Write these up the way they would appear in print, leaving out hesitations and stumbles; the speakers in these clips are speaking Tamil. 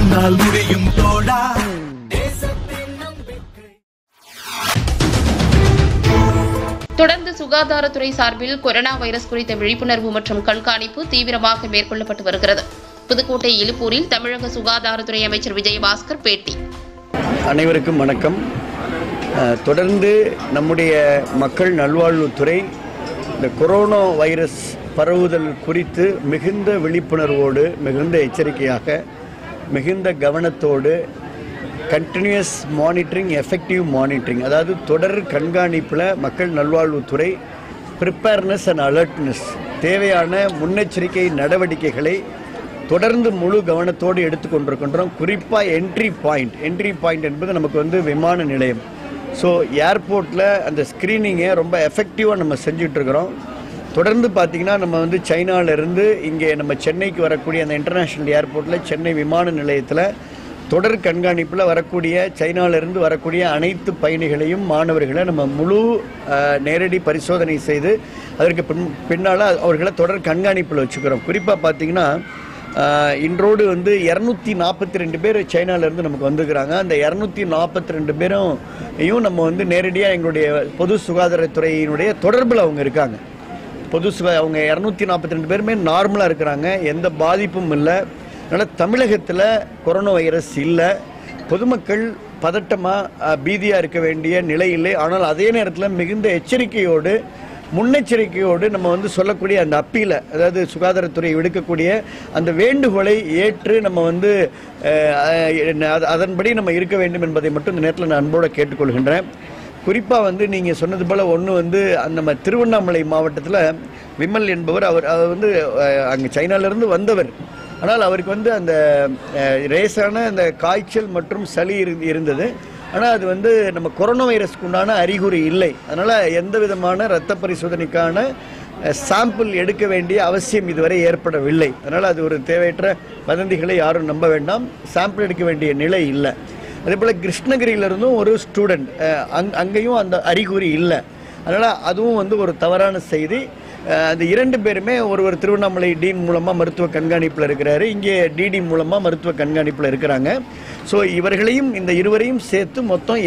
உன்னால் முடியும் தோழா. தொடர்ந்து சுகாதாரத்துறை சார்பில் கொரோனா வைரஸ் குறித்த விழிப்புணர்வு மற்றும் கண்காணிப்பு தீவிரமாக மேற்கொள்ளப்பட்டு வருகிறது. புதுக்கோட்டை இலுப்பூரில் தமிழக சுகாதாரத்துறை அமைச்சர் விஜயபாஸ்கர் பேட்டி. அனைவருக்கும் வணக்கம். தொடர்ந்து நம்முடைய மக்கள் நல்வாழ்வுத்துறை இந்த கொரோனா வைரஸ் பரவுதல் குறித்து மிகுந்த விழிப்புணர்வோடு, மிகுந்த எச்சரிக்கையாக, மிகுந்த கவனத்தோடு கண்டினியூஸ் மானிட்டரிங், எஃபெக்டிவ் மானிட்டரிங், அதாவது தொடர் கண்காணிப்பில் மக்கள் நல்வாழ்வுத்துறை ப்ரிப்பேர்னஸ் அண்ட் அலர்ட்னஸ், தேவையான முன்னெச்சரிக்கை நடவடிக்கைகளை தொடர்ந்து முழு கவனத்தோடு எடுத்துக்கொண்டிருக்கின்றோம். குறிப்பாக என்ட்ரி பாயிண்ட் என்பது நமக்கு விமான நிலையம். ஸோ ஏர்போர்ட்டில் அந்த ஸ்க்ரீனிங்கை ரொம்ப எஃபெக்டிவாக நம்ம செஞ்சிட்ருக்கிறோம். தொடர்ந்து பார்த்திங்கன்னா நம்ம சைனாவிலேருந்து இங்கே நம்ம சென்னைக்கு வரக்கூடிய அந்த இன்டர்நேஷ்னல் ஏர்போர்ட்டில், சென்னை விமான நிலையத்தில் தொடர் கண்காணிப்பில் வரக்கூடிய சைனாவிலிருந்து வரக்கூடிய அனைத்து பயணிகளையும் மாணவர்களை நம்ம முழு நேரடி பரிசோதனை செய்து அதற்கு பின்னால் அவர்களை தொடர் கண்காணிப்பில் வச்சுக்கிறோம். குறிப்பாக பார்த்திங்கன்னா இன்றோடு 242 பேர் சைனாவிலேருந்து நமக்கு வந்துக்கிறாங்க. அந்த 242 பேரையும் நம்ம நேரடியாக எங்களுடைய பொது சுகாதாரத்துறையினுடைய தொடர்பில் அவங்க இருக்காங்க. அவங்க 242 பேருமே நார்மலாக இருக்கிறாங்க, எந்த பாதிப்பும் இல்லை. அதனால் தமிழகத்தில் கொரோனா வைரஸ் இல்லை. பொதுமக்கள் பதட்டமாக பீதியாக இருக்க வேண்டிய நிலை இல்லை. ஆனால் அதே நேரத்தில் மிகுந்த எச்சரிக்கையோடு, முன்னெச்சரிக்கையோடு நம்ம சொல்லக்கூடிய அந்த அப்பீலை, அதாவது சுகாதாரத்துறை விடுக்கக்கூடிய அந்த வேண்டுகோளை ஏற்று நம்ம அதன்படி நம்ம இருக்க வேண்டும் என்பதை மட்டும் இந்த நேரத்தில் நான் அன்போடு கேட்டுக்கொள்கின்றேன். குறிப்பாக நீங்கள் சொன்னது போல் ஒன்று நம்ம திருவண்ணாமலை மாவட்டத்தில் விமல் என்பவர், அவர் அங்கே சைனாவிலேருந்து வந்தவர். ஆனால் அவருக்கு அந்த ரேசான அந்த காய்ச்சல் மற்றும் சளி இருந்தது. ஆனால் அது நம்ம கொரோனா வைரஸ்க்கு உண்டான அறிகுறி இல்லை. அதனால் எந்த விதமான இரத்த பரிசோதனைக்கான சாம்பிள் எடுக்க வேண்டிய அவசியம் இதுவரை ஏற்படவில்லை. அதனால் அது ஒரு தேவையற்ற வதந்திகளை யாரும் நம்ப வேண்டாம். சாம்பிள் எடுக்க வேண்டிய நிலை இல்லை. அதே போல் கிருஷ்ணகிரியிலிருந்தும் ஒரு ஸ்டூடெண்ட், அங்கேயும் அந்த அறிகுறி இல்லை. அதனால் அதுவும் ஒரு தவறான செய்தி. அந்த 2 பேருமே, ஒருவர் திருவண்ணாமலை டீன் மூலமாக மருத்துவ கண்காணிப்பில் இருக்கிறாரு, இங்கே டிடி மூலமாக மருத்துவ கண்காணிப்பில் இருக்கிறாங்க. ஸோ இவர்களையும், இந்த இருவரையும் சேர்த்து மொத்தம்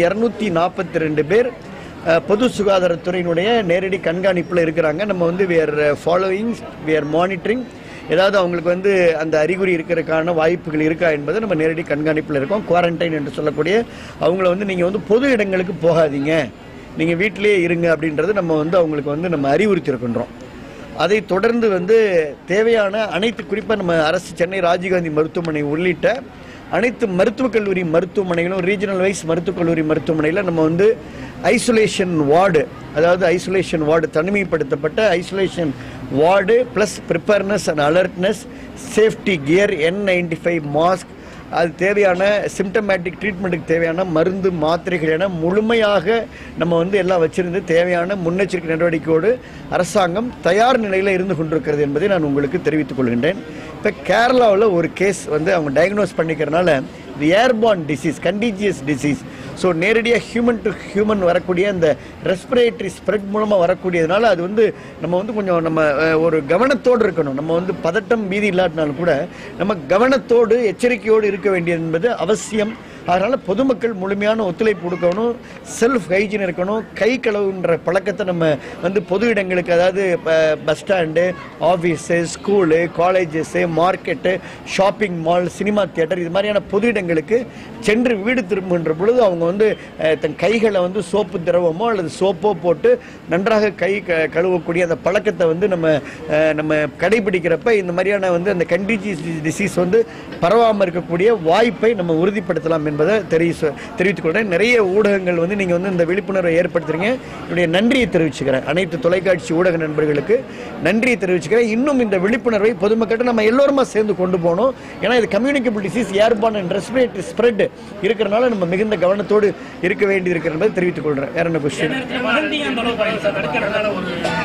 242 பேர் பொது சுகாதாரத்துறையினுடைய நேரடி கண்காணிப்பில் இருக்கிறாங்க. நம்ம we are following, we are monitoring. ஏதாவது அவங்களுக்கு அந்த அறிகுறி இருக்கிறதுக்கான வாய்ப்புகள் இருக்கா என்பதை நம்ம நேரடி கண்காணிப்பில் இருக்கோம். குவாரண்டைன் என்று சொல்லக்கூடிய அவங்கள நீங்கள் பொது இடங்களுக்கு போகாதீங்க, நீங்கள் வீட்டிலே இருங்க அப்படின்றது நம்ம அவங்களுக்கு நம்ம அறிவுறுத்தியிருக்கின்றோம். அதை தொடர்ந்து தேவையான அனைத்து, குறிப்பாக நம்ம அரசு சென்னை ராஜீவ்காந்தி மருத்துவமனை உள்ளிட்ட அனைத்து மருத்துவக் கல்லூரி மருத்துவமனைகளும், ரீஜனல் வைஸ் மருத்துவக் கல்லூரி மருத்துவமனையில் நம்ம ஐசோலேஷன் வார்டு, அதாவது ஐசோலேஷன் வார்டு, தனிமைப்படுத்தப்பட்ட isolation ward plus preparedness and alertness, safety gear, N95 mask, அது தேவையான சிம்டமேட்டிக் ட்ரீட்மெண்ட்டுக்கு தேவையான மருந்து மாத்திரைகள் என முழுமையாக நம்ம எல்லாம் வச்சிருந்து தேவையான முன்னெச்சரிக்கை நடவடிக்கையோடு அரசாங்கம் தயார் நிலையில் இருந்து கொண்டிருக்கிறது என்பதை நான் உங்களுக்கு தெரிவித்துக் கொள்கின்றேன். இப்போ கேரளாவில் ஒரு கேஸ் அவங்க டயக்னோஸ் பண்ணிக்கிறதுனால இது airborne disease, contagious disease. So நேரடியாக ஹியூமன் டு ஹியூமன் வரக்கூடிய அந்த ரெஸ்பிரேட்டரி ஸ்ப்ரெட் மூலமாக வரக்கூடியதுனால அது நம்ம கொஞ்சம் நம்ம ஒரு கவனத்தோடு இருக்கணும். நம்ம பதட்டம் பீதி இல்லாட்டினாலும் கூட நம்ம கவனத்தோடு எச்சரிக்கையோடு இருக்க வேண்டியது என்பது அவசியம். அதனால் பொதுமக்கள் முழுமையான ஒத்துழைப்பு கொடுக்கணும், செல்ஃப் ஹைஜீன் இருக்கணும், கை கழுவுன்ற பழக்கத்தை நம்ம பொது இடங்களுக்கு, அதாவது bus stand, office, school, colleges, market, shopping mall, cinema theatre, இது மாதிரியான பொது இடங்களுக்கு சென்று வீடு திரும்புகின்ற பொழுது அவங்க தன் கைகளை சோப்பு திரவமோ அல்லது சோப்போ போட்டு நன்றாக கை கழுவக்கூடிய அந்த பழக்கத்தை நம்ம கடைபிடிக்கிறப்ப இந்த மாதிரியான அந்த கண்டீஜியஸ் டிசீஸ் பரவாமல் இருக்கக்கூடிய வாய்ப்பை நம்ம உறுதிப்படுத்தலாம் என்பதை தெரிவித்துக் கொள்கிறேன். நிறைய ஊடகங்கள் நீங்கள் இந்த விழிப்புணர்வை ஏற்படுத்துறீங்க. என்னுடைய நன்றியை தெரிவிச்சுக்கிறேன். அனைத்து தொலைக்காட்சி ஊடக நண்பர்களுக்கு நன்றியை தெரிவிச்சுக்கிறேன். இன்னும் இந்த விழிப்புணர்வை பொதுமக்கள் நம்ம எல்லோருமா சேர்ந்து கொண்டு போகணும். ஏன்னா இது communicable disease, airborne and respiratory spread இருக்கிறனால நம்ம மிகுந்த கவனத்தோடு இருக்க வேண்டியது இருக்கிறது என்பதை தெரிவித்துக் கொள்கிறேன். வேற என்ன question?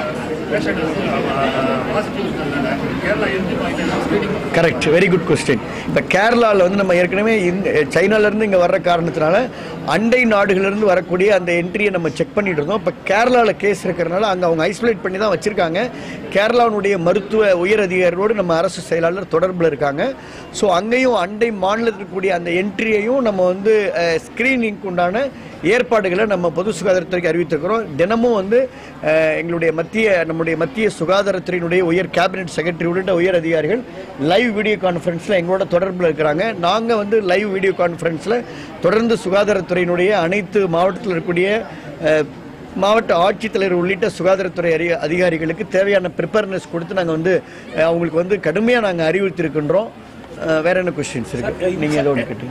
Correct, very good question. இப்போ கேரளாவில் வந்து நம்ம ஏற்கனவே சைனாலேருந்து இங்கே வர்ற காரணத்தினால அண்டை நாடுகளிலிருந்து வரக்கூடிய அந்த என்ட்ரியை நம்ம செக் பண்ணிட்டு இருந்தோம். இப்போ கேரளாவில் கேஸ் இருக்கிறதுனால அங்கே அவங்க ஐசோலேட் பண்ணி தான் வச்சுருக்காங்க. கேரளாவுடைய மருத்துவ உயர் அதிகாரிகளோடு நம்ம அரசு செயலாளர் தொடர்பில் இருக்காங்க. ஸோ அங்கேயும் அண்டை மாநிலத்தில் கூடிய அந்த என்ட்ரியையும் நம்ம வந்து ஸ்க்ரீனிங்க்கு உண்டான ஏற்பாடுகளை நம்ம பொது சுகாதாரத்துறைக்கு அறிவித்திருக்கிறோம். தினமும் வந்து நம்முடைய மத்திய சுகாதாரத்துறையினுடைய உயர் கேபினெட் செக்ரட்டரி உள்ளிட்ட உயர் அதிகாரிகள் லைவ் வீடியோ கான்ஃபரன்ஸில் எங்களோட தொடர்பில் இருக்கிறாங்க. நாங்கள் வந்து லைவ் வீடியோ கான்ஃபரன்ஸில் தொடர்ந்து சுகாதாரத்துறையினுடைய அனைத்து மாவட்டத்தில் இருக்கக்கூடிய மாவட்ட ஆட்சித்தலைவர் உள்ளிட்ட சுகாதாரத்துறை அதிகாரிகளுக்கு தேவையான ப்ரிப்பேர்னஸ் கொடுத்து நாங்கள் வந்து அவங்களுக்கு வந்து கடுமையாக நாங்கள் அறிவுறுத்திருக்கின்றோம். வேற என்ன கொஸ்டின்ஸ் இருக்கு? நீங்கள் ஏதோ ஒன்று கேட்டீங்க.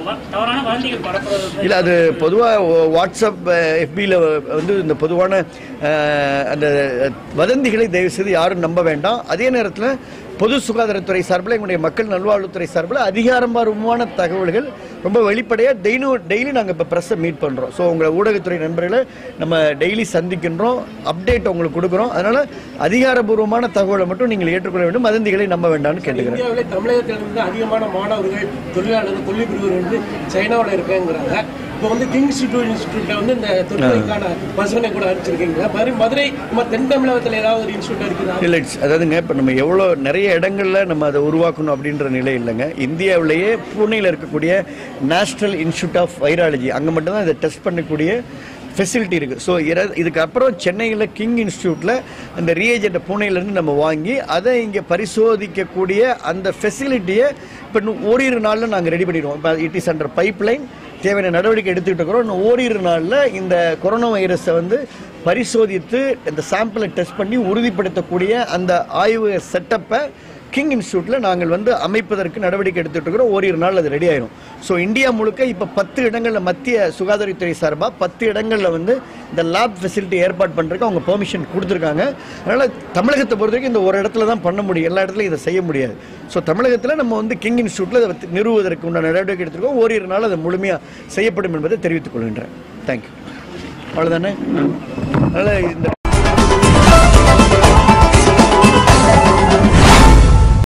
இல்லை, அது பொதுவாக வாட்ஸ்அப் எஃபியில் வந்து இந்த பொதுவான அந்த வதந்திகளை தயவுசெய்து யாரும் நம்ப வேண்டாம். அதே நேரத்தில் பொது சுகாதாரத்துறை சார்பில் எங்களுடைய மக்கள் நல்வாழ்வுத்துறை சார்பில் அதிகாரபூர்வமான தகவல்கள் ரொம்ப வெளிப்படையாக டெய்லி நாங்கள் இப்போ ப்ரெஸ்ஸை மீட் பண்ணுறோம். ஸோ உங்கள் ஊடகத்துறை நண்பர்களை நம்ம டெய்லி சந்திக்கின்றோம், அப்டேட் உங்களுக்கு கொடுக்குறோம். அதனால் அதிகாரபூர்வமான தகவலை மட்டும் நீங்கள் ஏற்றுக்கொள்ள வேண்டும், வதந்திகளை நம்ப வேண்டாம்னு கேட்டுக்கிறேன். தமிழகத்திலிருந்து அதிகமான மாணவர்கள் தொழிலாளர்கள் தொழில் பிரிவுகள் வந்து சைனாவில் இருக்காங்கிறாங்க. இப்போ வந்து கிங் இன்ஸ்டியூட்ல வந்து இந்த தொழிலுக்கான பசங்களை கூட அனுப்பிச்சிருக்கீங்க. மதுரை தென் தமிழகத்தில் ஏதாவது ஒரு இன்ஸ்டியூட் இருக்குதா? இல்லை, அதாவதுங்க இப்போ நம்ம எவ்வளோ நிறைய இடங்களில் நம்ம அதை உருவாக்கணும் அப்படின்ற நிலை இல்லைங்க. இந்தியாவிலேயே புனேயில் இருக்கக்கூடிய நேஷ்னல் இன்ஸ்டியூட் ஆஃப் வைராலஜி அங்கே மட்டும்தான் இதை டெஸ்ட் பண்ணக்கூடிய ஃபெசிலிட்டி இருக்குது. ஸோ இதுக்கப்புறம் சென்னையில் கிங் இன்ஸ்டியூட்டில் அந்த ரீஏஜெண்ட்டை புனேலேருந்து நம்ம வாங்கி அதை இங்கே பரிசோதிக்கக்கூடிய அந்த ஃபெசிலிட்டியை இப்போ இன்னும் ஓரிரு நாளில் நாங்கள் ரெடி பண்ணிடுவோம். இப்போ இட் இஸ் அண்டர் பைப்லைன், தேவையான நடவடிக்கை எடுத்துக்கிட்டு இருக்கிறோம். இன்னும் ஓரிரு நாளில் இந்த கொரோனா வைரஸை வந்து பரிசோதித்து இந்த சாம்பிளை டெஸ்ட் பண்ணி உறுதிப்படுத்தக்கூடிய அந்த ஆய்வு செட்டப்பை கிங் இன்ஸ்டியூட்டில் நாங்கள் வந்து அமைப்பதற்கு நடவடிக்கை எடுத்துகிட்டு இருக்கிறோம். ஓரிரு நாள் அது ரெடி ஆயிரும். ஸோ இந்தியா முழுக்க இப்போ 10 இடங்களில் மத்திய சுகாதாரத்துறை சார்பாக 10 இடங்களில் வந்து இந்த லேப் ஃபெசிலிட்டி ஏற்பாடு பண்ணுறதுக்கு அவங்க பெர்மிஷன் கொடுத்துருக்காங்க. அதனால் தமிழகத்தை பொறுத்த வரைக்கும் இந்த ஒரு இடத்துல தான் பண்ண முடியும், எல்லா இடத்துலையும் இதை செய்ய முடியாது. ஸோ தமிழகத்தில் நம்ம வந்து கிங் இன்ஸ்டியூட்டில் அதை நிறுவுவதற்கு உண்டான நடவடிக்கை எடுத்துருக்கோம். ஓரிரு நாள் அது முழுமையாக செய்யப்படும் என்பதை தெரிவித்துக் கொள்கின்றேன். தேங்க்யூ. அவ்வளோதானே. அதனால் இந்த